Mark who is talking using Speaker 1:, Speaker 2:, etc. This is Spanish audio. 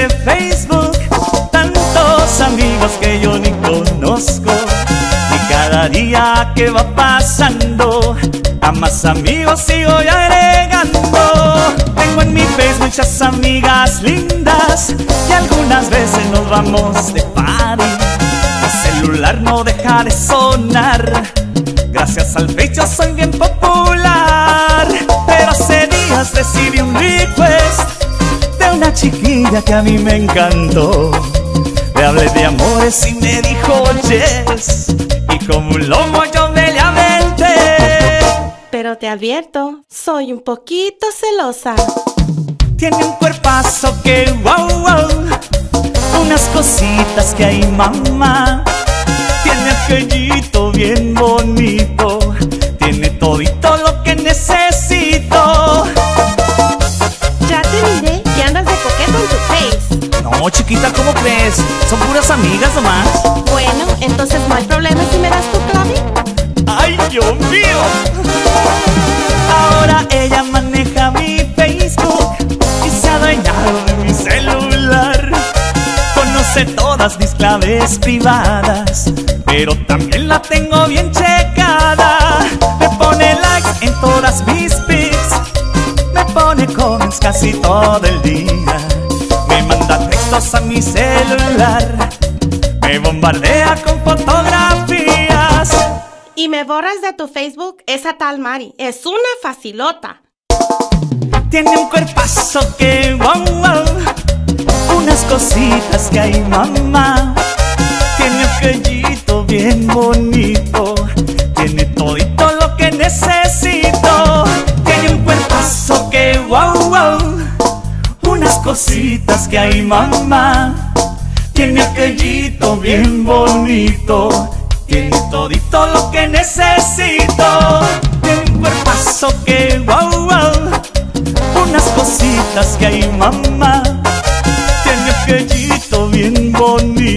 Speaker 1: de Facebook, tantos amigos que yo ni conozco. Y cada día que va pasando, a más amigos sigo agregando. Tengo en mi Facebook muchas amigas lindas y algunas veces nos vamos de party. Mi celular no deja de sonar, gracias al Face yo soy bien popular. Pero hace días recibí un request de una chiquilla que a mí me encantó. Le hablé de amores y me dijo yes, y como un lomo yo me le aventé.
Speaker 2: Pero te advierto, soy un poquito celosa.
Speaker 1: Tiene un cuerpazo que wow, wow, unas cositas que hay mamá. Tiene aquellito bien bonito, tiene todito lo que necesito.
Speaker 2: Ya te miré que andas de coqueto en tu Face.
Speaker 1: No, chiquita, ¿cómo crees? Son puras amigas nomás.
Speaker 2: Bueno, entonces no hay problema si me das tu clave.
Speaker 1: ¡Ay, Dios mío! Ahora ella maneja mi Facebook y se ha adueñado de mi celular. Conoce todas mis claves privadas, pero también la tengo bien checada. Me pone likes en todas mis pics, me pone comments casi todo el día. Me manda textos a mi celular, me bombardea con fotografías.
Speaker 2: Y me borras de tu Facebook esa tal Mari. Es una facilota.
Speaker 1: Tiene un cuerpazo que wow, wow, unas cositas que hay mamá. Tiene aquellito bien bonito, tiene todito lo que necesito. Tiene un cuerpazo que wow, wow, unas cositas que hay mamá. Tiene aquellito bien bonito, tiene todito lo que necesito. Tiene un cuerpazo que wow, wow, unas cositas que hay mamá. Tiene aquellito bien bonito.